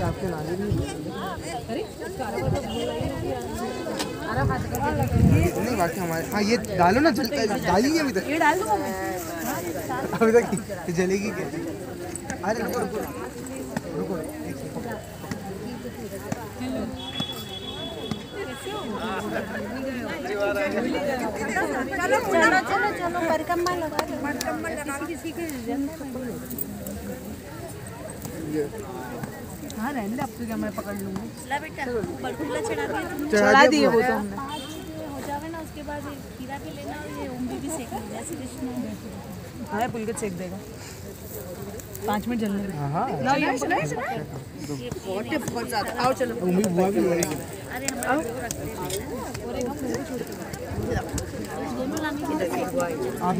आपके नाले भी नहीं बाकी हमारे। हाँ ये डालो ना, डालिए अभी तक। ये डाल दूँगा मैं अभी तक जलेगी कैसे? अरे रुको रुको रुको, चलो चलो चलो चलो परिक्रमा लगा दो। किसी के हाँ रहने दे, अब तो क्या मैं पकड़ लूँगी। ला बेटा बड़कुल्ला चढ़ा दिए वो तो हमने। हो जावे ना उसके बाद खीरा भी लेना और ये उम्मी भी सेक लेना। जैसे कृष्ण हाँ पुलकित सेक देगा 5 मिनट जलने में। हाँ ना ये बहुत ज़्यादा। आओ चलो उम्मी बुआ भी लगेगी। अरे हम आपने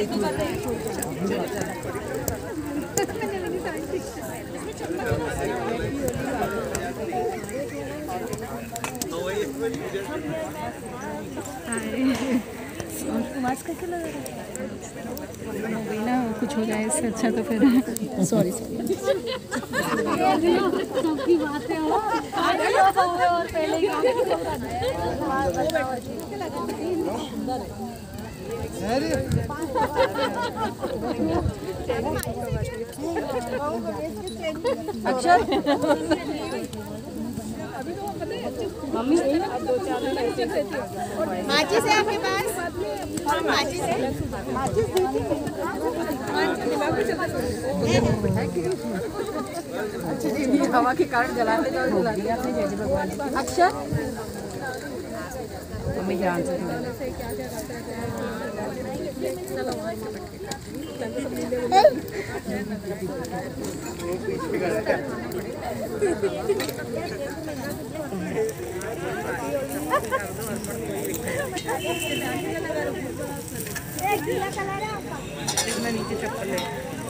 मास्क करके लगा हो गई ना, कुछ हो जाए इससे अच्छा तो फिर सॉरी सबकी बातें हो और पहले अक्षर मम्मी माचिस है आपके पास? माचिस है? हवा के कारण जलाते जाओ, जला दिया आपने जय भगवान। अक्षर मम्मी ध्यान से नीचे चप्पल है।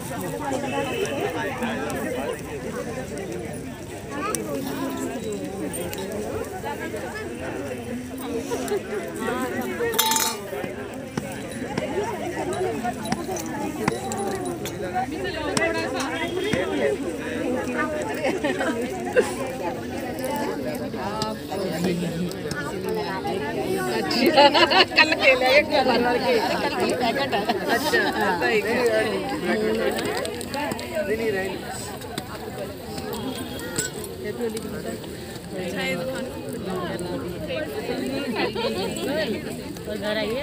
कल केले पैकेट है। अच्छा घर आइए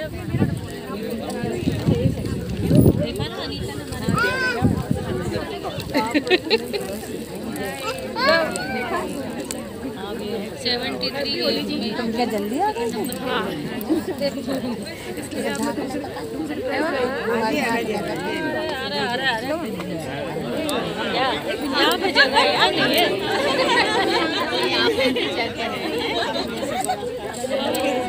73 तुम क्या जल्दी आ गए? यहाँ पे जगह है।